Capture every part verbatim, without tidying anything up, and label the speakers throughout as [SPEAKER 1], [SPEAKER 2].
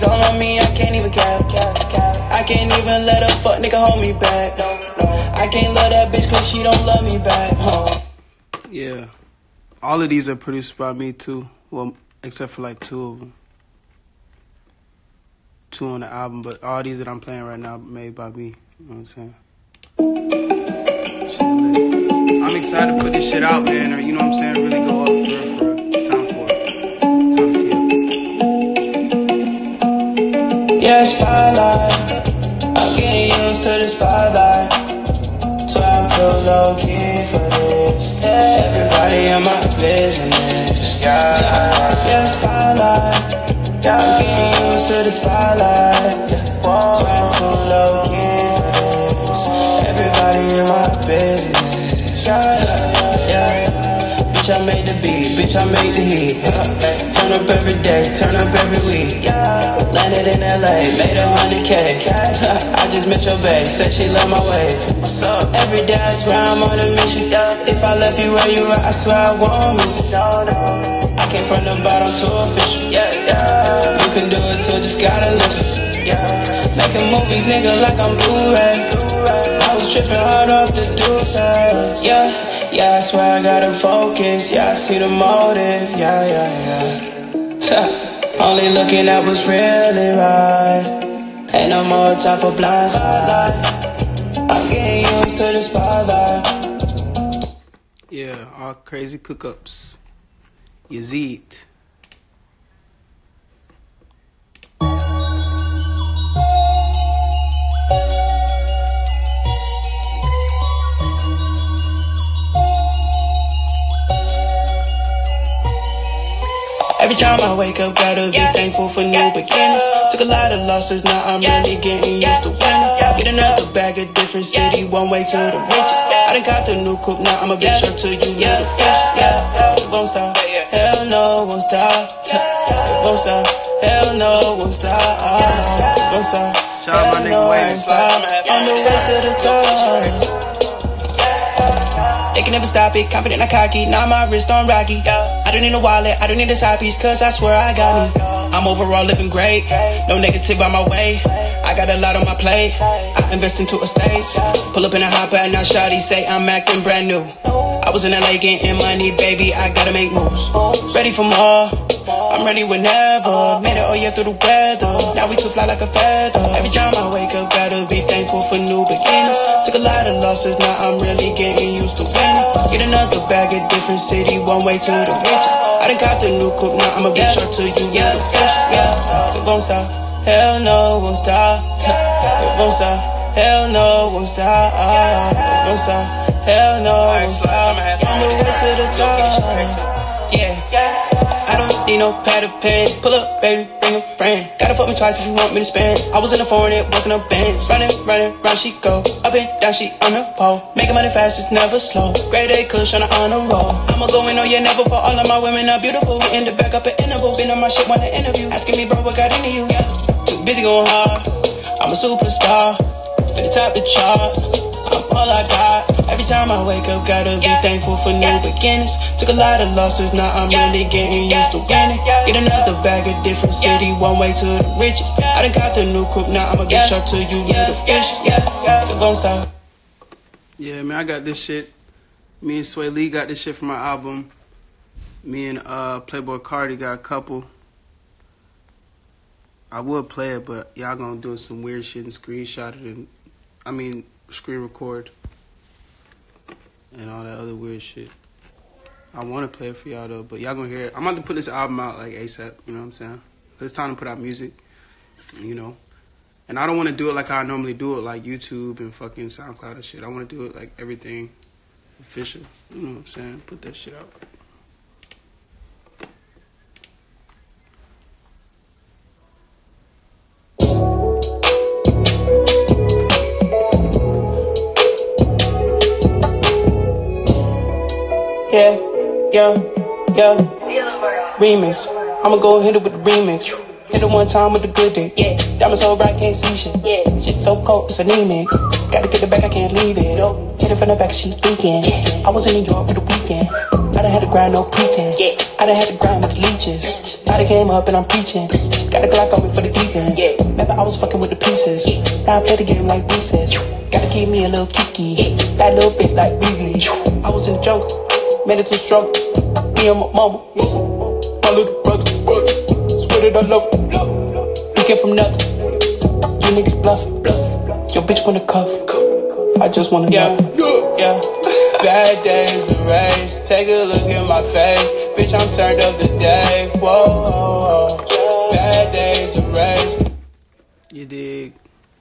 [SPEAKER 1] It's all on me, I can't even cap. I can't even let a fuck nigga hold me back. I can't love that bitch cause she don't love me back. Huh.
[SPEAKER 2] Yeah. All of these are produced by me too. Well, except for like two of them. Two on the album, but all these that I'm playing right now are made by me. You know what I'm saying? Shit lit. I'm excited to put this shit out, man. Or, you know what I'm saying? Really go up for real, for real. It's time for it. Time to tee up.
[SPEAKER 1] Yeah, spotlight. I'm getting used to the spotlight. So I'm too low key for this. Everybody in my business. Yeah, yeah, spotlight. I'm getting used to the spotlight. So I'm too low key for this. Everybody in my business. Yeah, yeah. Bitch, I made the beat. Bitch, I made the heat. Turn up every day. Turn up every week. Landed in L A. Made a hundred K. I just met your bae. Said she love my way. Every day I swear I'm on a mission. If I left you where you are, I swear I won't miss it. I came from the bottom to official. Yeah, yeah. You can do it too, just gotta listen. Yeah. Making movies, nigga, like I'm Blu-ray. I was tripping hard off the dudes. Yeah, yeah, I swear I gotta focus. Yeah, I see the motive. Yeah, yeah, yeah. Only looking at what's really right. Ain't no more time for blindside. I'm getting used to the spotlight.
[SPEAKER 2] Yeah, all crazy cook-ups. Yazid.
[SPEAKER 1] Every time I wake up, gotta be thankful for new beginnings. Took a lot of losses, now I'm really getting used to winning. Get another bag, a different city, one way to the riches. I done got the new coupe, now I'ma be sure to you little fishes. Yeah, it won't stop, hell no, won't stop. It won't stop, hell no, won't stop. It won't stop,
[SPEAKER 2] Shout out my nigga Wayne.
[SPEAKER 1] on the way to the top. They can never stop it, confident I cocky, now my wrist on Rocky. I don't need a wallet, I don't need a side piece, cause I swear I got me. I'm overall living great, no negative on my way. I got a lot on my plate, I invest into estates. Pull up in a hopper and now shawty say I'm acting brand new. I was in L A getting money, baby, I gotta make moves. Ready for more, I'm ready whenever. Made it all year through the weather, now we too fly like a feather. Every time I wake up, gotta be thankful for new beginnings. Took a lot of losses, now I'm really getting used to winning. Get another bag, a different city, one way to the riches. I done got the new coupe, now I'ma be sure to you little fishes. Yeah, it won't stop, hell no, won't stop. It won't stop, hell no, won't stop. It won't stop, hell no, won't stop. On the way to the top. Yeah, I don't need no pad or pen. Pull up, baby, bring a friend. Gotta fuck me twice if you want me to spend. I was in a foreign, it wasn't a Benz. Running, running, round she go. Up and down, she on the pole. Making money fast, it's never slow. Grade A kush on a honor roll. I'ma go in, oh yeah, never for all of my women are beautiful. We end the back up at intervals. Been on my shit, wanna interview. Asking me, bro, what got into you? Yeah, too busy going hard. I'm a superstar. Finna top the chart. I'm all I got. Every time I wake up, gotta be thankful for new beginnings. Took a lot of losses, now I'm really getting used to winning. Get another bag, a different city, one way to the riches. I done got the new coupe, now I'ma be sure to you little fishes. So don't stop.
[SPEAKER 2] Yeah, man, I got this shit. Me and Sway Lee got this shit from my album. Me and uh, Playboy Cardi got a couple. I would play it, but y'all gonna do some weird shit and screenshot it and, I mean, screen record and all that other weird shit. I want to play it for y'all though, but y'all gonna hear it. I'm about to put this album out like ASAP, you know what I'm saying? It's time to put out music, you know? And I don't want to do it like I normally do it, like YouTube and fucking SoundCloud and shit. I want to do it like everything official, you know what I'm saying? Put that shit out.
[SPEAKER 1] Yeah, yeah, yeah. Remix. I'ma go hit it with the remix. Hit it one time with the good dick. Yeah. Diamond so bright, can't see shit. Yeah. Shit so cold, it's anemic. Gotta get it back, I can't leave it. Hit it from the back, she's thinking. Yeah. I was in New York for the weekend. I done had to grind, no pretense. Yeah. I done had to grind with the leeches. I Gotta came up and I'm preaching. Got a Glock on me for the defense. Remember I was fucking with the pieces. Now I play the game like recess. Gotta keep me a little kiki. That little bit like Riri. I was in the jungle, made it to struggle. Me and my mama, my little brother, brother. Swear that I love her. We came from nothing. You niggas bluffing. Your bitch wanna cuff. I just wanna yeah, know. Yeah. Bad days the race. Take a look at my face. Bitch, I'm turned up today. Whoa, whoa, whoa. Bad days the race.
[SPEAKER 2] You dig?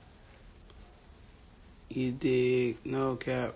[SPEAKER 2] You dig? No cap.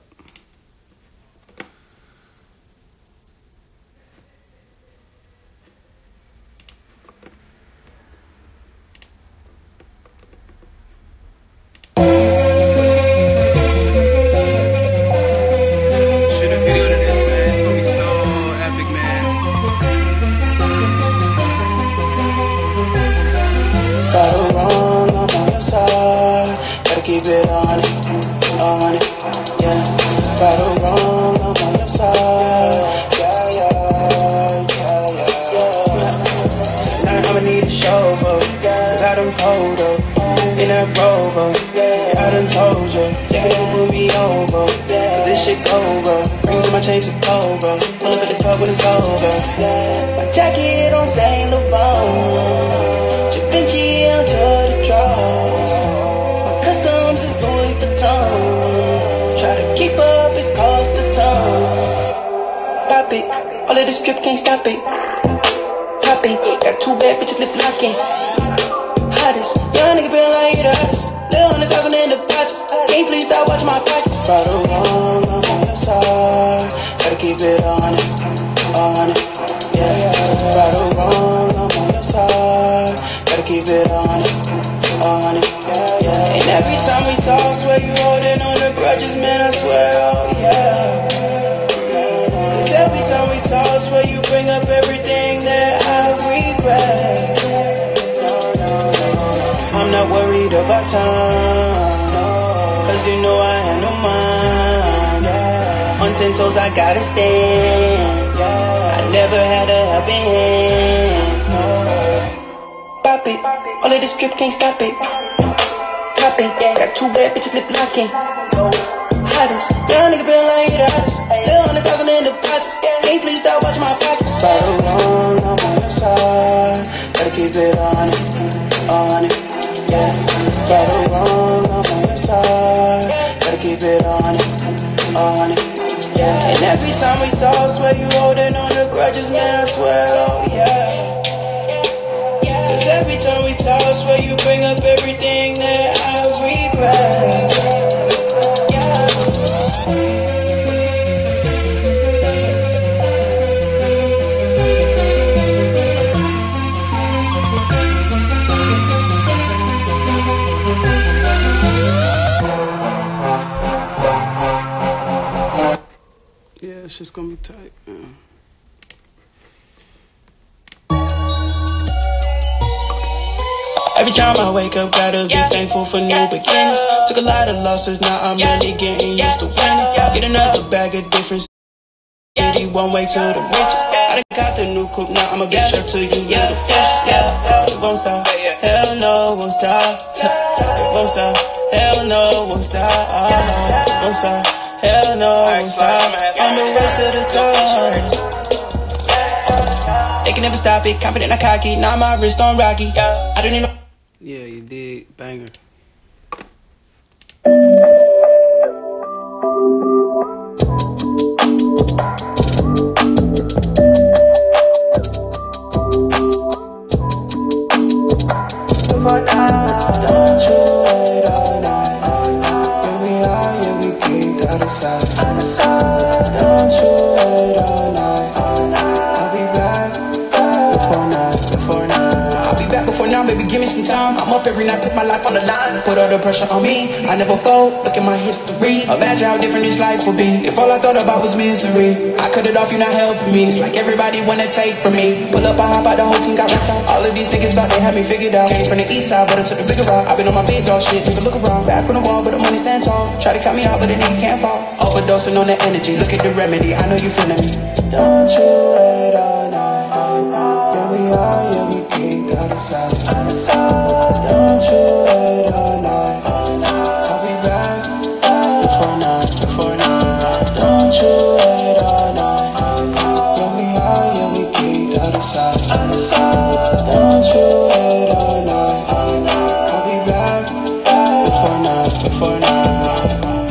[SPEAKER 1] Keep it on it, on it, yeah. Right or wrong, I'm on your side. Yeah, yeah, yeah, yeah, yeah. Tonight I'ma need a chauffeur, cause I done pulled up in that Rover. I done told you, take it and put me over, cause this shit over. Rings in my chain to Cobra, pull up at the club when it's over. My jacket on Saint Laurent, Da Vinci onto the drawers. Customs is Louis Vuitton. Try to keep up, it costs a ton. Pop it, all of this drip can't stop it. Pop it, got two bad bitches lip locking. Hottest, young nigga feel like he the hottest. Little hundred thousand in deposits. Can't please stop watching my pockets. Right or wrong, I'm on your side. Gotta keep it on it, on it, yeah, yeah. Right or wrong, I'm on your side. Gotta keep it on it, on it, yeah, yeah. And every time we talk, swear you holding on to grudges, man, I swear, oh yeah. Cause every time we talk, swear you bring up everything that I regret. I'm not worried about time, cause you know I handle mine. On ten toes I gotta stand, I never had a helping hand. Pop it, all of this drip can't stop it. Pop it, got two bad bitches lip locking. Hottest, young nigga feel like he the hottest. Little hundred thousand in deposits. Can't please stop watching my pockets. Right or wrong, I'm on your side. Gotta keep it on it, on it, yeah. Right or wrong, I'm on your side. Gotta keep it on it, on it, yeah. And every time we talk, swear you holding on to grudges, man, I swear, oh yeah. Cause every time we talk, swear you bring up everything that I regret.
[SPEAKER 2] Yeah, it's just gonna be tight, man.
[SPEAKER 1] Every time I wake up, gotta be thankful for new beginnings. Took a lot of losses, now I'm really getting used to winning. Get another bag of different city, one way to the riches. I done got the new coupe, now I'ma be sure to you, yeah, the fishes, yeah. It won't stop, hell no, won't stop. It won't stop, hell no, won't stop. It won't stop, hell no, won't stop. On the way to the top. They can never stop it, confident I cocky, now my wrist on Rocky. I don't need no.
[SPEAKER 2] Yeah, you did. Banger.
[SPEAKER 1] Don't you wait all night. Here we are, yeah, we kicked out of sight. Don't you wait all night. I'll be back before night, before night. I'll be back before now, baby, give me some time. I'm up every night, put my life on the line. Put all the pressure on me, I never fold. Look at my history, imagine how different this life would be if all I thought about was misery. I cut it off, you not helping me. It's like everybody wanna take from me. Pull up, I hop out, the whole team got racks out. All of these niggas thought they had me figured out. Came from the east side, but I took the bigger route. I've been on my big dog shit, take a look around. Back on the wall, but the money stand tall. Try to cut me out, but the nigga can't fall. Overdosing on the energy, look at the remedy, I know you feeling me. Don't you wait all night. Yeah, we are, yeah, we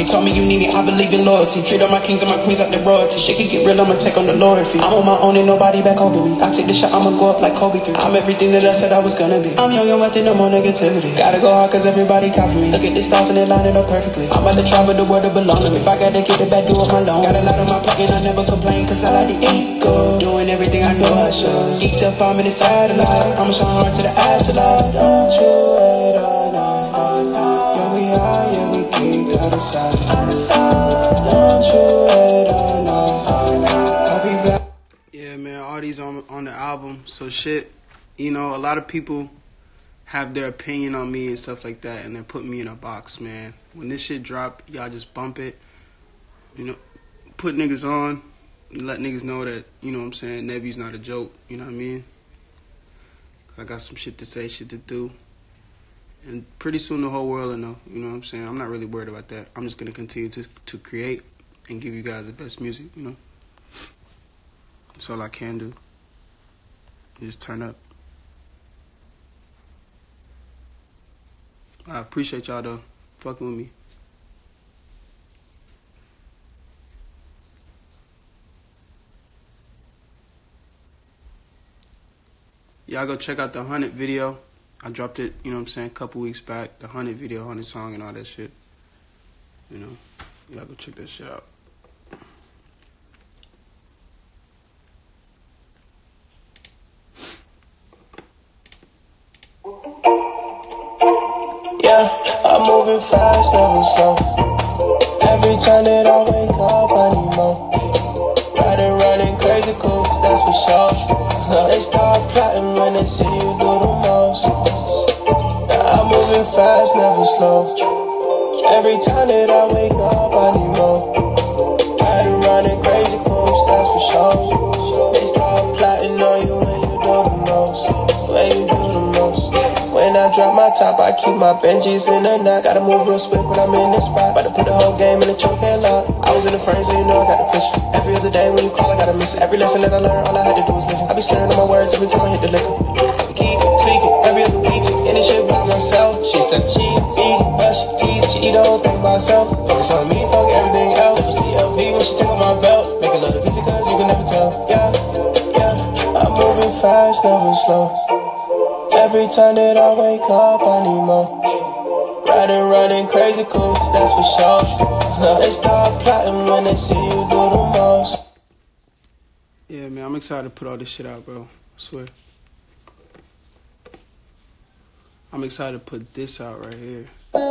[SPEAKER 1] You told me you need me, I believe in loyalty. Treat all my kings and my queens like they're royalty. Shit can get real, I'ma take on the Lord fee. I'm on my own and nobody back over me. I take the shot, I'ma go up like Kobe three. I'm everything that I said I was gonna be. I'm young and wealthy, no more negativity. Gotta go hard cause everybody copy me. Look at the stars and they lining up perfectly. I'm about to travel the world to belong to me. If I gotta get it back, do it my loan. Got a lot on my pocket, I never complain cause I like the ego. Doing everything I know I should. Geeked up, I'm in the satellite. I'ma shine hard to the afterlife. Don't you wait all night. Yeah, we are, yeah, we geeked out of sight. Don't you wait all night. I'll be back.
[SPEAKER 2] Yeah, man, all these on, on the album. So shit, you know, a lot of people have their opinion on me and stuff like that, and they're putting me in a box, man. When this shit drop, y'all just bump it. You know, put niggas on, let niggas know that, you know what I'm saying, Nevy's not a joke, you know what I mean? I got some shit to say, shit to do. And pretty soon the whole world will know, you know what I'm saying? I'm not really worried about that. I'm just going to continue to to create and give you guys the best music, you know? That's all I can do. Just turn up. I appreciate y'all, though, fucking with me. Y'all go check out the Hundred video. I dropped it, you know what I'm saying, a couple weeks back. The Hundred video, Hundred song and all that shit. You know, y'all go check that shit out.
[SPEAKER 1] Yeah, I'm moving fast, never slow. Every time that I wake up, I need more. Riding, running crazy cooks, that's for sure. They start plotting when they see you do the most. I'm moving fast, never slow. Every time that I wake up, I need more. Riding, running crazy cooks, that's for sure. They start plotting on you when you do the most. When you do the most. When I drop my top, I keep my Benjis in the knot. Gotta move real swift when I'm in this spot. About to put the whole game in the choke and lock. I was in the frame, so you know I got the push. Every other day when you call, I gotta miss it. Every lesson that I learned, all I had to do was listen. I be staring at my words every time I hit the liquor. I keep tweaking every other week. In this shit by myself. She said she eat, brush her teeth. She eat the whole thing by herself. Focus on me, fuck everything else. So C L V when she take on my belt. Make it look easy cause you can never tell. Yeah, yeah. I'm moving fast, never slow. Every time that I wake up, I need more. Riding, running crazy cooks, that's for sure. They start plotting when they see you do the most.
[SPEAKER 2] Yeah, man, I'm excited to put all this shit out, bro. I swear. I'm excited to put this out right here.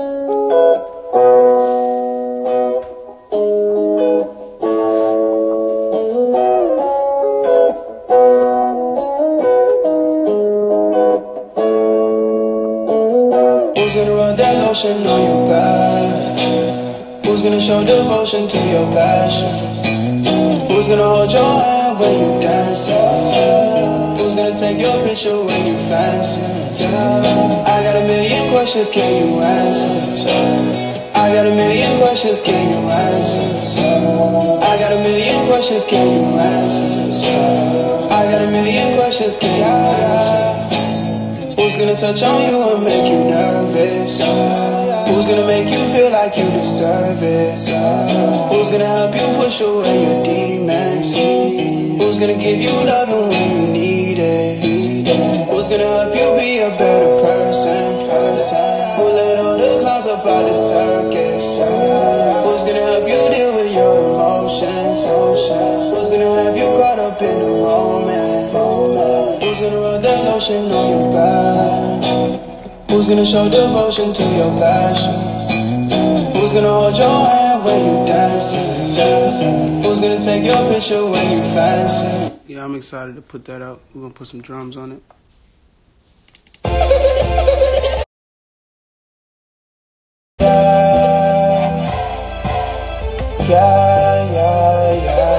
[SPEAKER 1] Who's gonna run that lotion on your back? Who's gonna show devotion to your passion? Who's gonna hold your hand when you dancing? Who's gonna take your picture when you fancy? I got a million questions, can you answer? I got a million questions, can you answer? I got a million questions, can you answer? I got a million questions, can you answer? Who's gonna touch on you and make you nervous? Who's gonna make you feel like you deserve it? Who's gonna help you push away your demons? Who's gonna give you love when you need it? Who's gonna help you be a better person? Who let all the clowns up out the circus? Who's gonna help you deal with your emotions? Who's gonna have you caught up in the moment? Who's gonna rub that lotion on your back? Who's gonna show devotion to your passion? Who's gonna hold your hand when you dancing? Who's gonna take your picture when you fancy?
[SPEAKER 2] Yeah, I'm excited to put that out. We're gonna put some drums on it.
[SPEAKER 1] Yeah, yeah,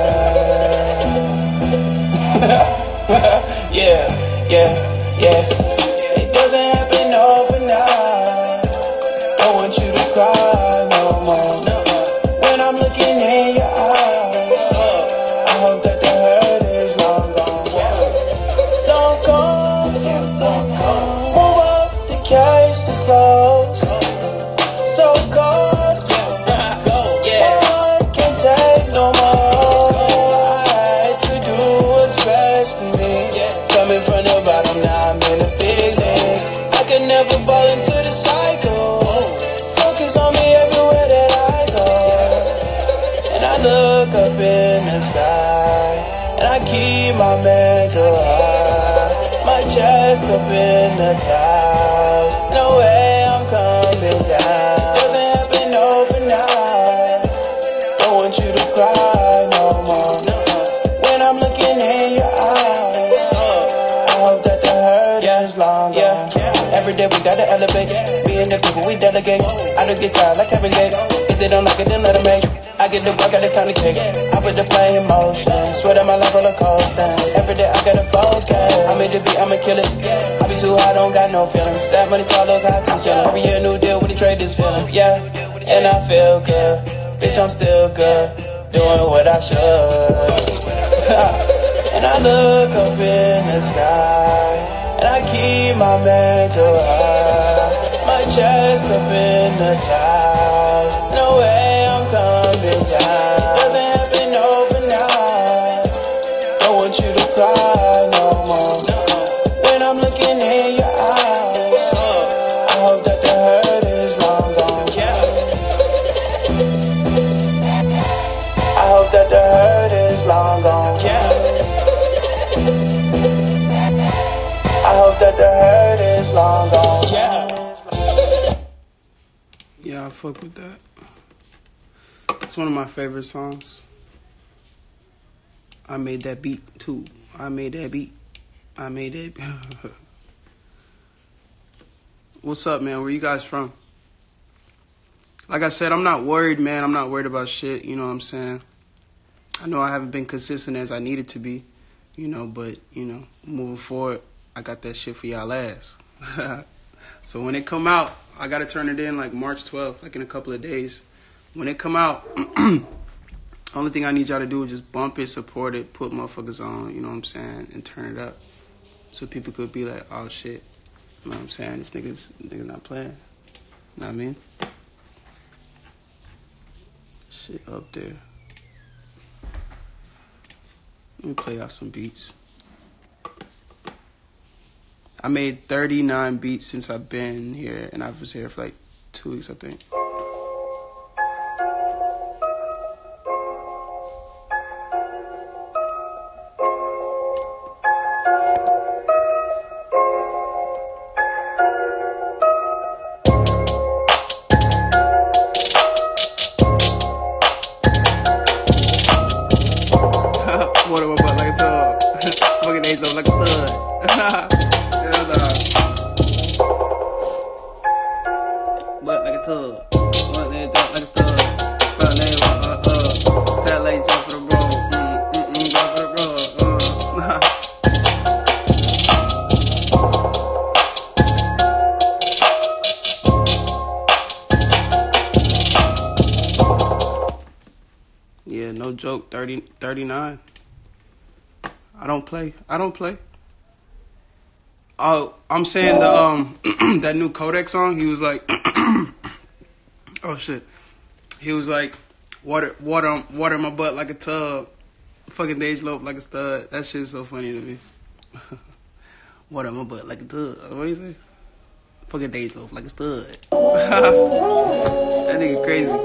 [SPEAKER 1] yeah. Yeah, yeah, yeah. It doesn't happen overnight. I want you to cry no more. When I'm looking in your eyes, I hope that the hurt is long gone. Don't go, move up, the case is closed. So cold, look up in the sky, and I keep my mental high, my chest up in the clouds. No way I'm coming down. Doesn't happen overnight. Don't want you to cry no more. When I'm looking in your eyes, I hope that the hurt is long gone. Every day we gotta elevate. Being the people we delegate. I don't get tired like Kevin Gates. If they don't like it, then let them make. I get the work, I the kind of cake. I put the play in motion. Swear that my life roller coaster. Every day I gotta focus. I made the beat, I'ma kill it. I be too high, don't got no feelings. That money tall, look high, to ceiling. Every year new deal, with the trade this feeling. Yeah, and I feel good. Bitch, I'm still good. Doing what I should. And I look up in the sky, and I keep my mental high, my chest up in the clouds. No way I'm coming down. Doesn't happen overnight. Don't want you to cry no more. When I'm looking in your eyes, I hope that the hurt is long gone. I hope that the hurt is long gone. I hope that the hurt is long gone. Yeah.
[SPEAKER 2] Yeah, I fuck with that. It's one of my favorite songs. I made that beat too. I made that beat. I made that beat. What's up, man? Where you guys from? Like I said, I'm not worried, man. I'm not worried about shit. You know what I'm saying? I know I haven't been consistent as I needed to be, you know, but, you know, moving forward, I got that shit for y'all ass. So when it come out, I got to turn it in like March twelfth, like in a couple of days. When it come out, only thing I need y'all to do is just bump it, support it, put motherfuckers on, you know what I'm saying, and turn it up. So people could be like, oh shit, you know what I'm saying, this nigga's, nigga's not playing. You know what I mean? Shit up there. Let me play out some beats. I made thirty-nine beats since I've been here, and I was here for like two weeks, I think. Water my butt like a tub. Fucking age up like a stud. Hell nah. Butt like a tub. Butt leg up like a stud. Front leg up, uh, uh. Fat leg jump for the road. Mm, mm, mm, jump for the road. Uh, yeah, no joke. thirty, thirty-nine. I don't play. I don't play. Oh, I'm saying the um that new Kodak song. He was like, oh shit. He was like, water, water, water my butt like a tub. Fucking Dej Loaf like a stud. That shit's so funny to me. Water my butt like a tub. What do you say? Fucking Dej Loaf like a stud. That nigga crazy.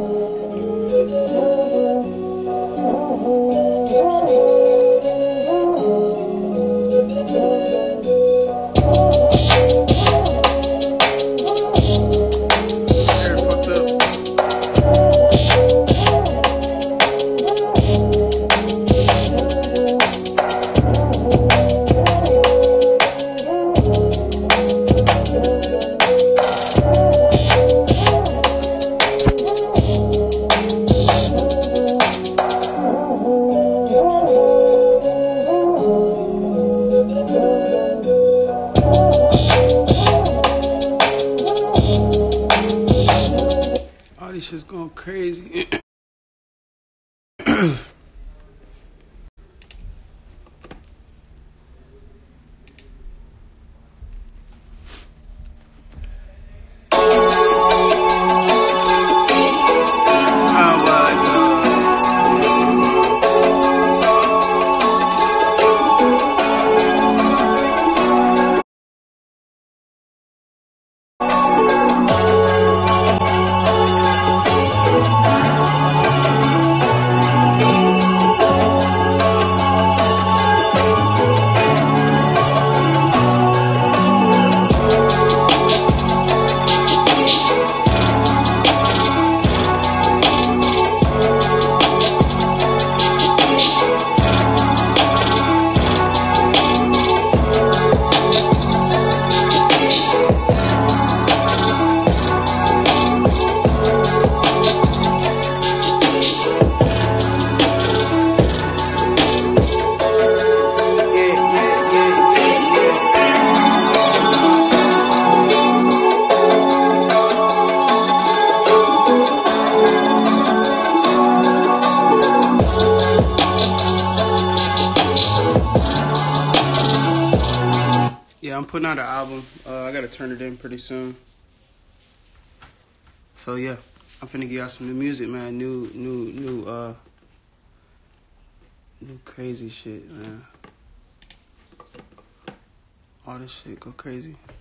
[SPEAKER 2] This shit's going crazy. I'm putting out an album. Uh, I gotta turn it in pretty soon. So yeah, I'm finna give y'all some new music, man. New, new, new, uh, new crazy shit, man. All this shit go crazy.